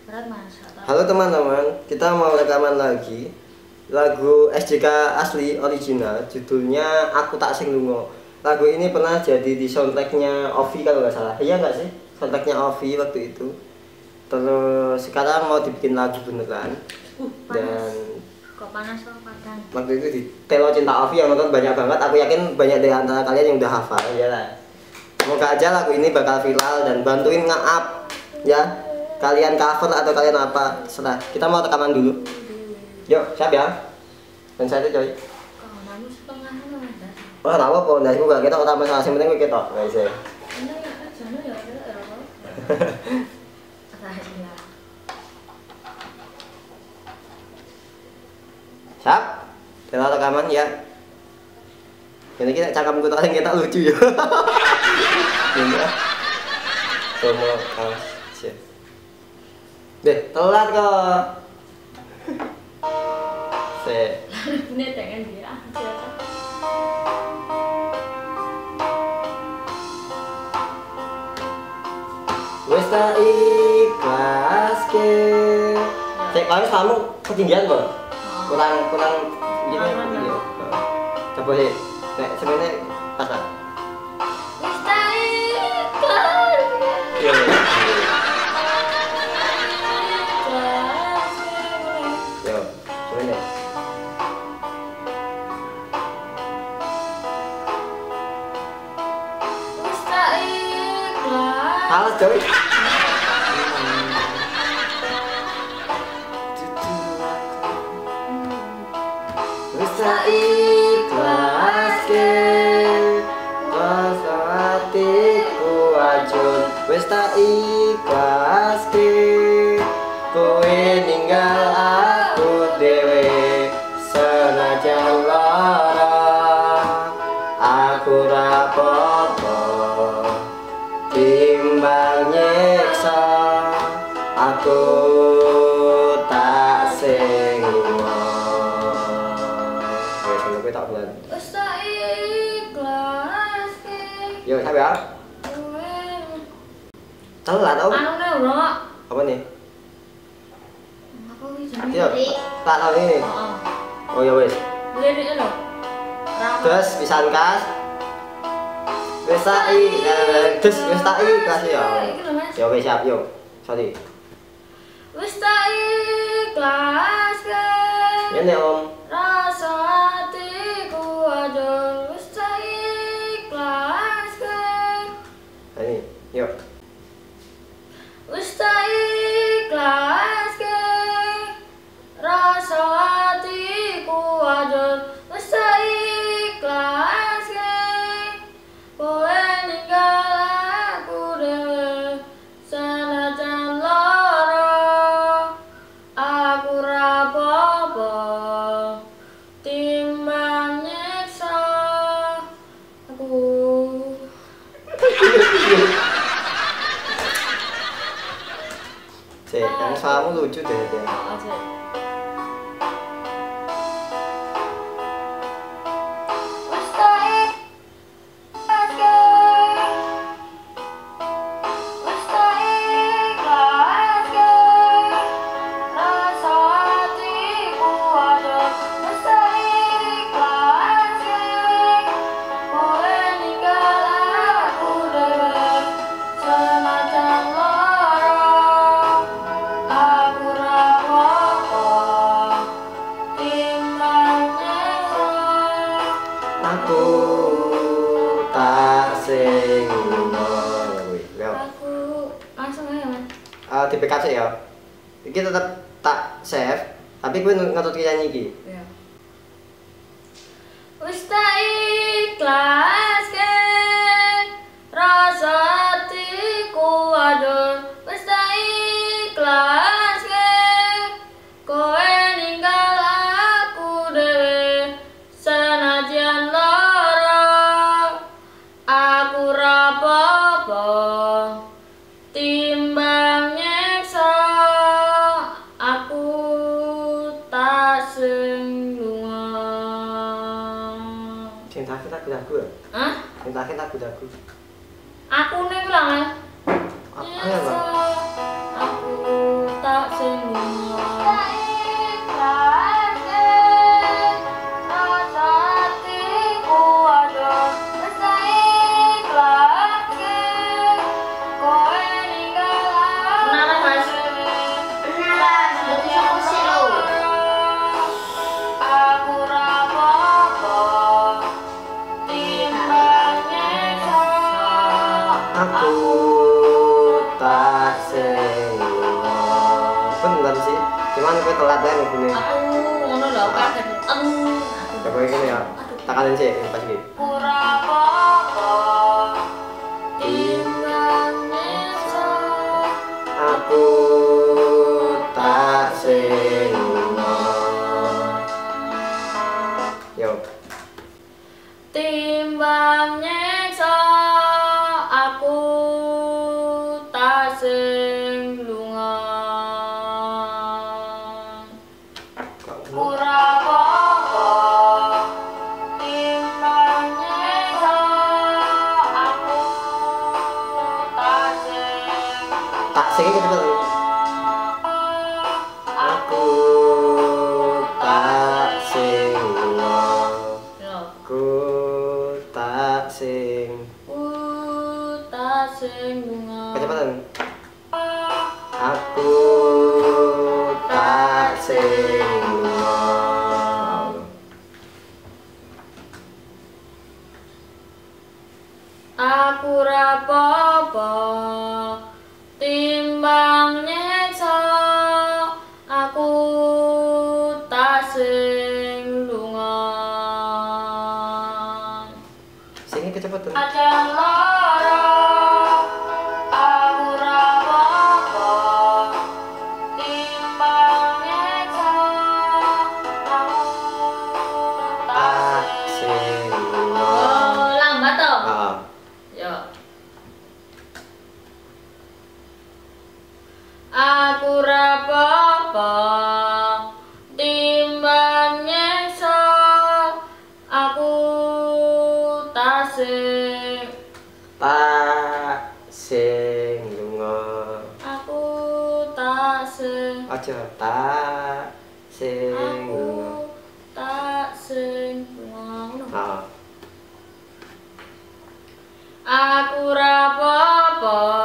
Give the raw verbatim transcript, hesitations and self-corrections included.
Halo teman-teman, kita mau rekaman lagi lagu S J K asli original, judulnya Aku Tak Sing Lunga. Lagu ini pernah jadi di soundtracknya Ovi kalau nggak salah. Iya nggak sih? Soundtracknya Ovi waktu itu. Terus sekarang mau dibikin lagu beneran. Uh, dan kok panas kok padang. Waktu itu di Telo Cinta Ovi yang nonton banyak banget. Aku yakin banyak dari antara kalian yang udah hafal, ya lah. Semoga aja lagu ini bakal viral dan bantuin nge-up ya. Kalian cover atau kalian apa, serah. Kita mau rekaman dulu. Yuk, siap ya? Dan saya tuh coy. Kamu setengah ada. Wah, tahu apa? Nah, aku gak kita kok tambah salah, yang penting kita, guys ya. Ini ya, jane ya, ya apa? Rahasia. Siap? Kita rekaman ya. Ini kita cakapku tak kita lucu ya. Ini ya. Semua kaos. Deh, telat kok. Se. Ini dengan dia. Wes tak ikhlas ke. Cek kalian kamu ketinggian kok. Kurang kurang gini ya. Coba deh. Nek sebenarnya pas. Wes tak ikhlas. Iya. Salah coy. Bisa ikhlas ke rasa hatiku ajun. Wis tak ikhlas ke kowe ninggal aku dewe senajan lara aku rapopo timbang nyiksa aku tak sing lunga. Wes ngono kuwi tak bulan. Wes tak ikhlas ke. Yo siap ya. Telat tau. Anu ne ora. Apa nih? Aku iki jenenge. Yo. Tak tahu ini. Heeh. Oh ya wes. Lirik lho. Terus pisan kas. Wes tak ikhlas. Terus wes tak ikhlas ya. Yo wes siap yo. Sorry. Wes tak ikhlas ke. Ini Om. Rasa hatiku aja wis tak ikhlas ke. Ini, yuk. Wis tak ikhlas ke. Rasa hatiku aja wis tak ikhlas ke. Kowe ninggal aku dhewe senajan lara aku rapopo timbang nyiksa aku. Cek, yang suaramu lucu deh deh. Aja. Wis tak ikhlas ke. Wis tak ikhlas ke. Rasa hatiku ada wis tak ikhlas ke. Kowe ninggal aku dhewe senajan lara aku rapopo timbang nyiksa. Aku tak sing lunga. Wih, lewat. Aku langsung aja mas. Ah, di P K C ya. Iki tetep tak save, tapi gue ngetut nyanyi iki. Ya. Wis tak ikhlas ke rasa hatiku aduh wis tak ikhlas ke kowe ninggal aku dhewe senajan lara aku rapopo timbang nyiksa aku tak sing lunga. Cinta kita lagu ya? Hah? Cinta kita lagu. Aku nih bilang ya. Apa ya, Bang? Aku tak tak sing lunga. Aku tak sing lunga. Bener sih, cuman kowe telat ya nih gini. Aku ngono lho kaget. Aduh. Ya kowe gini ya, takanin sih pas iki. Ora apa-apa. Timbang nyeksa. Aku tak sing lunga. Yo. Timbang nyeksa aku tak sing lunga. Ora apa-apa. Timbang nyeksa aku tak sing. Tak sing iki cepet. Aku tak sing lunga. Yo. Aku tak sing. Ku tak sing lunga. Kecepatan. Aku tak sing lunga. Aku ora apa-apa timbang nyeksa aku tak sing lunga. Sing kecepatan. Aja lara aku ora apa-apa timbang nyeksa aku tak Tak sing sing lunga. Oh, lambat toh? Heeh. Yo. Aku ora apa-apa timbang nyeksa aku tak sing Tak sing lunga. aku tak sing Aja tak sing aku lunga. tak sing lunga. Heeh. Aku ora apa-apa